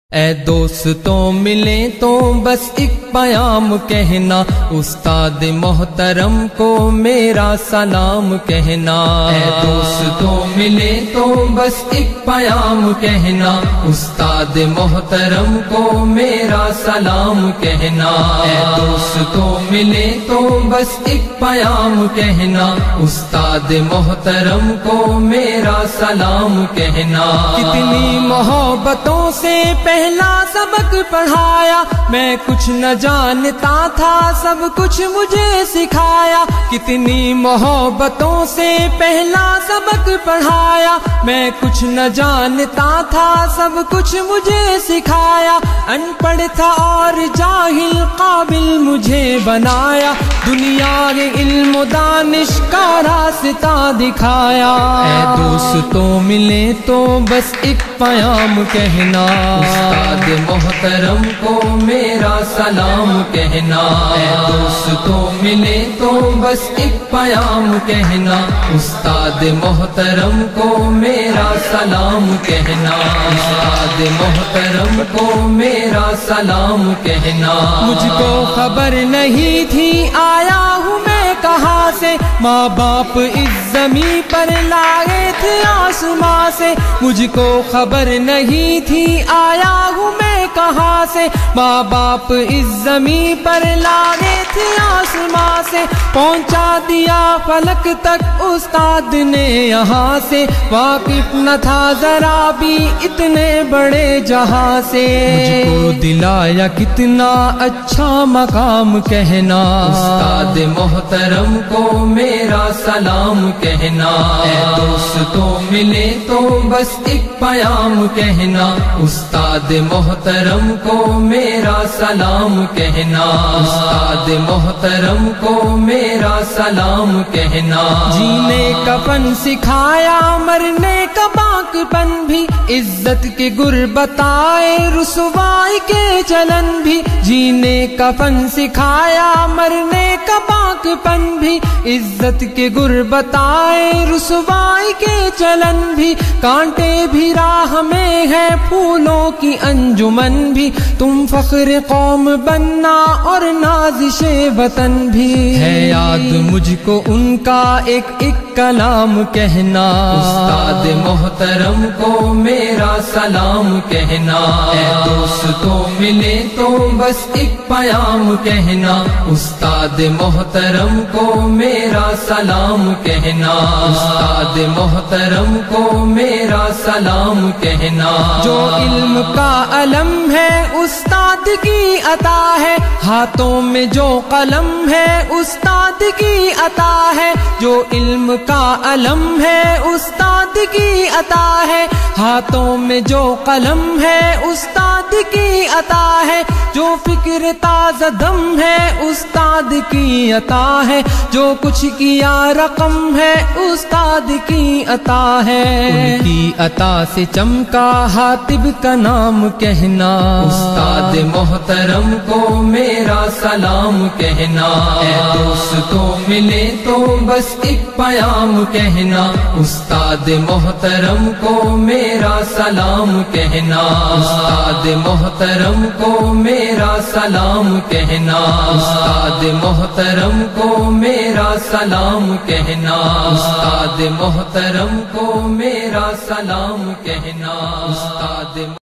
اے دوستوں ملیں تو بس ایک پیام کہنا، استاد محترم کو میرا سلام کہنا۔ اے دوستوں ملیں تو بس ایک پیام کہنا، استاد محترم کو میرا سلام کہنا۔ اے دوستوں ملیں تو بس ایک پیام کہنا، استاد محترم کو میرا سلام کہنا۔ کتنی محبتوں سے پہلا سبق پڑھایا، میں کچھ نہ جانتا تھا سب کچھ مجھے سکھایا۔ کتنی محبتوں سے پہلا سبق پڑھایا، میں کچھ نہ جانتا تھا سب کچھ مجھے سکھایا۔ ان پڑھ تھا اور جاہل قابل مجھے بنایا، دنیا کے علم و دانش کا راستہ دکھایا۔ اے دوستوں ملے تو بس ایک پیام کہنا، استاد محترم کو میرا سلام کہنا۔ اے دوستوں ملے تو بس ایک پیام کہنا، استاد محترم کو میرا سلام کہنا۔ استاد محترم کو میرا سلام کہنا۔ مجھ کو خبر نہیں تھی آیا ہوں میں کہاں سے، ماں باپ اس زمین پر لائے تھے آسماں سے۔ مجھ کو خبر نہیں تھی آیا ہوں میں کہاں سے، ماں باپ اس زمین پر لائے تھے آسماں سے۔ پہنچا دیا فلک تک استاد نے یہاں سے، واقف نہ تھا ذرا بھی اتنے بڑے جہاں سے۔ مجھ کو دلایا کتنا اچھا مقام کہنا، استاد محترم کو میرا سلام کہنا۔ اے دوستوں ملے تو بس ایک پیام کہنا، استاد محترم کو میرا سلام کہنا۔ استاد محترم کو میرا سلام کہنا۔ جینے کا فن سکھایا، مرنے کا باک پن بھی، عزت کے گر بتائے رسوائی کے چلن بھی۔ جینے کا فن سکھایا، مرنے کا باک پن بھی، عزت کے گر بتائے رسوائی کے چلن بھی۔ کانٹے بھی راہ میں ہے پھولوں کی انجمن بھی، تم فخر قوم بننا اور نازش وطن بھی۔ ہے یاد مجھ کو ان کا ایک ایک کلام کہنا، استاد محترم کو میرا سلام کہنا۔ اے دوستوں ملے تو بس ایک پیام کہنا، استاد محترم کو میرا سلام کہنا۔ استاد محترم کو میرا سلام کہنا۔ جو علم کا علم ہے استاد کی عطا ہے، ہاتھوں میں جو قلم ہے استاد کی عطا ہے۔ جو علم کا علم ہے استاد کی عطا ہے، ہاتھوں میں جو قلم ہے استاد کی عطا ہے۔ جو فکر تازہ دم ہے استاد کی عطا ہے، جو کچھ کیا رقم ہے استاد کی عطا ہے۔ ان کی عطا سے چمکا حاتب کا نام کہنا، استاد محترم کو میرا سلام کہنا۔ اے دوستوں ملے تو بس ایک پیام کہنا، استاد محترم کو میرا سلام کہنا۔ استاد محترم کو میرا سلام کہنا۔ استاد محترم کو میرا سلام کہنا۔ استاد محترم کو میرا سلام کہنا۔ استاد